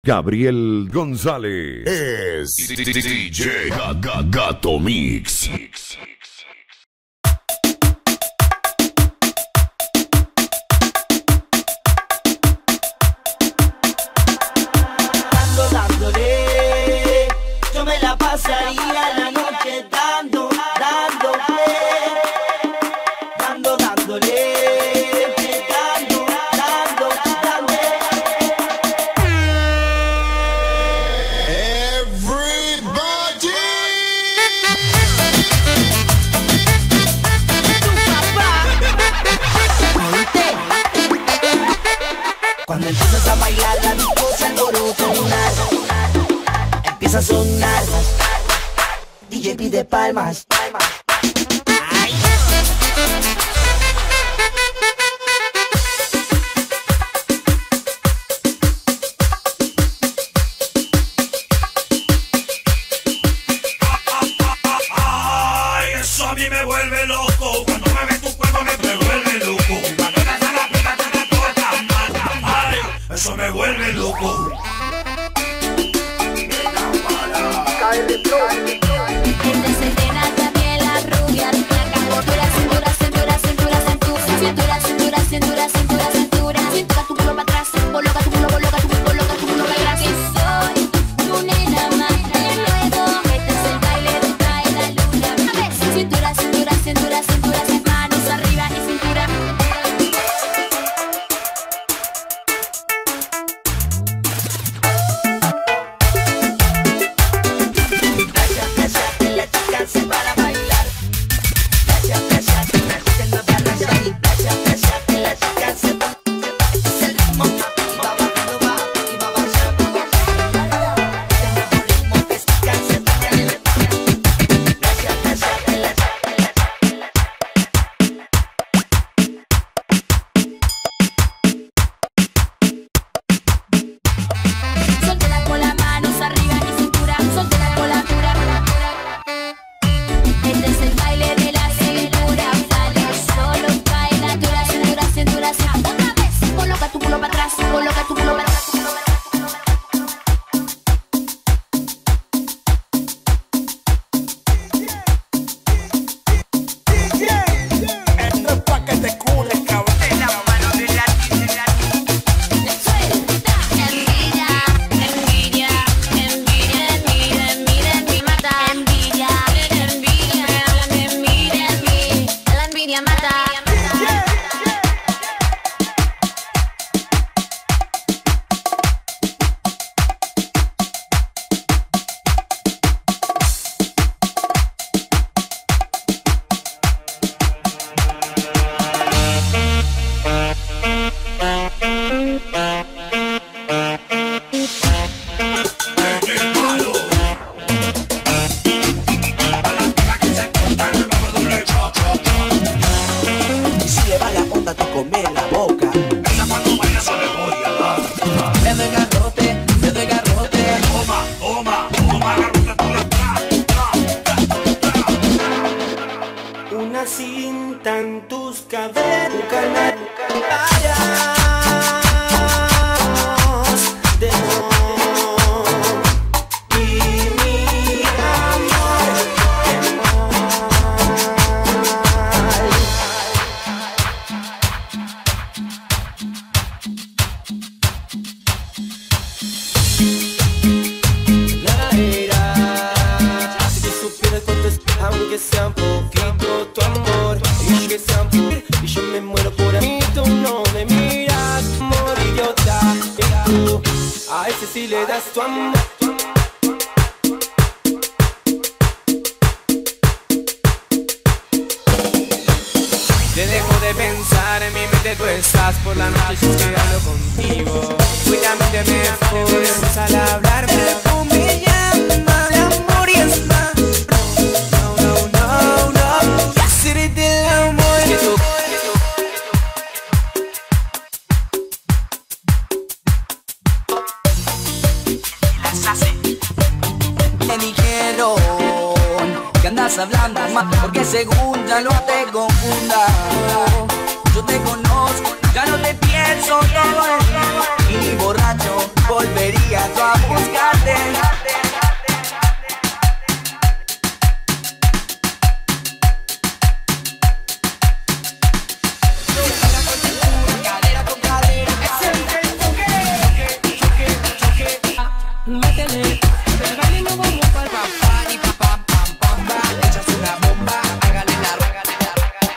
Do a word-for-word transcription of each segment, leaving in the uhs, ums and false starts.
Gabriel González. Es D J Gato Mix. Dando, dándole, yo me la pasaría la noche dando, dándole, dando, dándole. Cuando empiezas a bailar la disco se alborota lunar, empieza a sonar, D J pide palmas. Ay. Ay, eso a mí me vuelve loco, cuando me ves tu cuerpo me, me vuelve loco. Eso me vuelve loco. Entonces también la rubia, cintura, cintura, cintura, cintura, cintura, cintura, cintura, cintura, cintura, cintura, cintura, tu culo para atrás, coloca tu culo, coloca tu culo, coloca tu culo para atrás. Soy tu nena más de luego, este es el baile de trae la luna. Una vez, cintura, cintura, cintura, cintura, manos arriba y cintura. Hablando más, porque según ya no te confunda. Yo te conozco, ya no te pienso todo el día. Y borracho volvería yo a buscarte. Métele, pégale y no vamos pa'l papá y papá, pam, pam, pam. Le echas una bomba, hágale la, hágale la,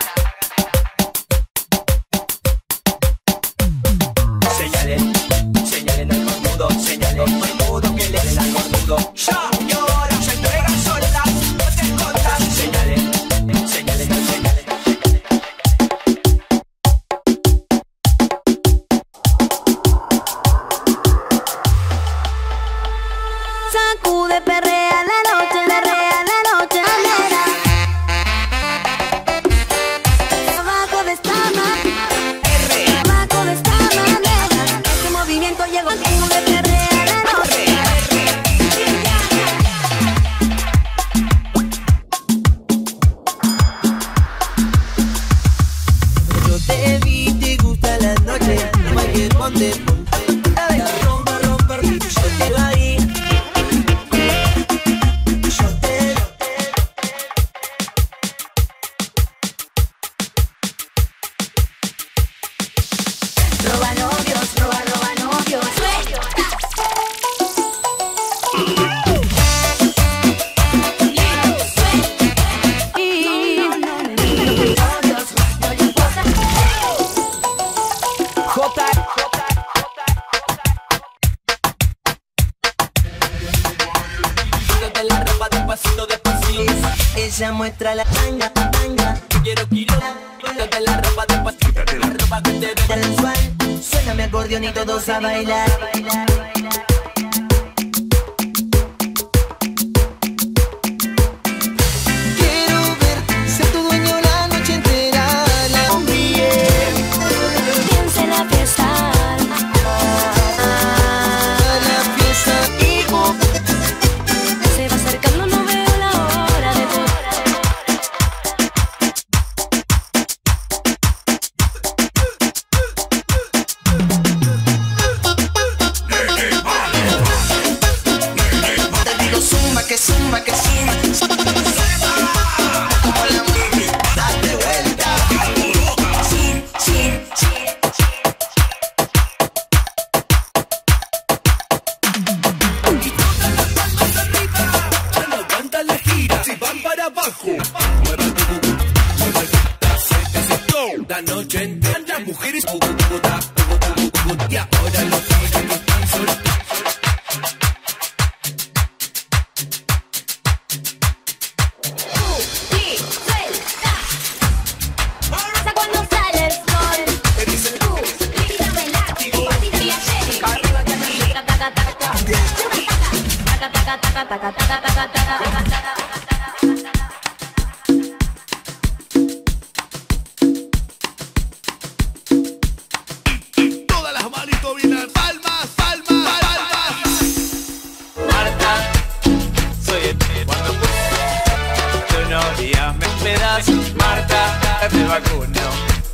hágale la. Señalen, señalen al cornudo, señalen al cornudo que le den al cornudo. Ya, y ahora se entregan solas, no te escondas. Señalen, señalen, señalen. Sacude, perrea la noche, perrea la noche entera. Abajo de esta manera, abajo de esta manera. Este movimiento llegó, sacude, perrea la noche. Yo te vi, te gusta la noche, no hay que ponte, ponte. Ay, rompa, rompa, yo te lo ahí. Yo te lo Roba novios, roba, roba novios. Y no, no, novios, no le importa. J, Quítate la ropa despacito, despacito. Ella muestra la tanga, tanga. Quiero quiero. Quítate la ropa despacito. Quítate la ropa que te ve sensual. Suena mi acordeón y todos a bailar. Quiero ver ser tu dueño la noche entera. La Piensa en la fiesta. la fiesta y Se va acercando, no veo la hora de te digo zumba, que zumba, que zumba. Como la mami, date vuelta. Zum, zum, zum. Aguanta la gira, si van para abajo. Mueva tu cucu, mueva el cucu. La noche entera las mujeres cucu, cucu, ta, cucu, cucu, cucu. Y ahora los tigres que están solteros. y suelta. Hasta cuando sale el sol. Tú, tírame el látigo, tírame ayer. Taca, taca, taca, taca. Taca, taca, taca, taca, taca, taca, taca, taca. Todas las manitos bien, palmas, palmas, palmas. Marta, soy el que cuando tu novia me esperas. Marta, me vacuno.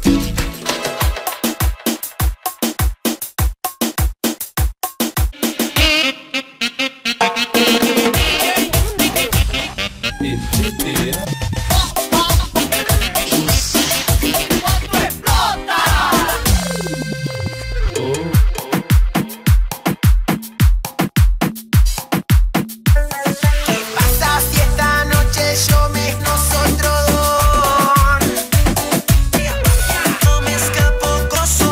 ¿Qué pasa si esta noche yo me nosotros dos? No me escapo coso.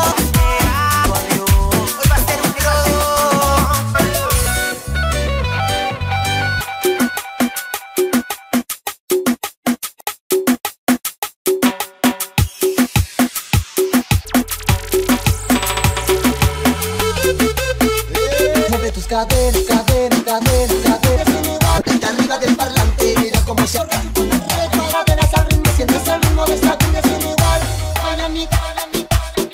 Hoy va a ser un Mueve tus caderas, caderas, caderas, caderas. Está arriba del parlante, mira cómo se arranca. Mueve caderas al ritmo, sientes el ritmo de esta cumbia sin igual. Baila mi, baila mi.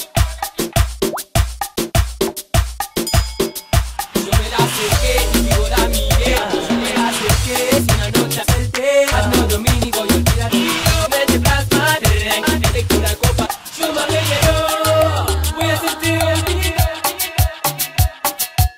Yo me la acerqué, digo la miré. Yo me la acerqué, es una noche acerté. Hazlo dominico y olvídate. Me te plasma, te reanquite con la copa. Yo me alegré, voy a hacerte olvidar.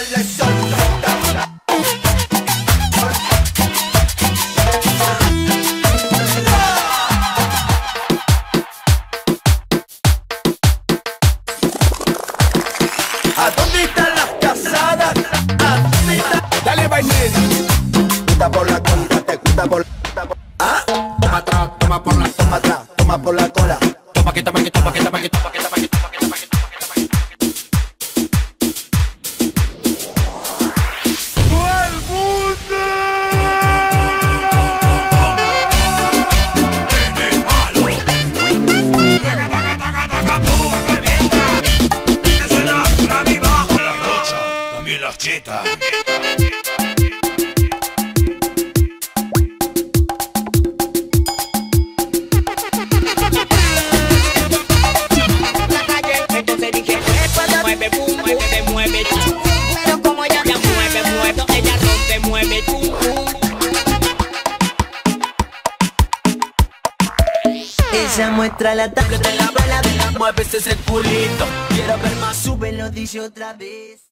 darle sol. ¿A dónde están las casadas? ¿A dónde están? Dale vainilla. Gusta por la cola, te gusta por la cola. Ah, Toma atrás, toma por la. toma atrás, toma por la cola. Toma que toma que toma que toma que toma que toma que toma que toma que toma que toma que. Las chetas. Entonces dije, mueve, pum, mueve, mueve, chum. Pero como ella ya mueve, mueve, ella rompe, mueve, chum, pum. Ella muestra la tanga de la bala, de la mueves ese culito. Quiero ver más, súbelo, dice otra vez.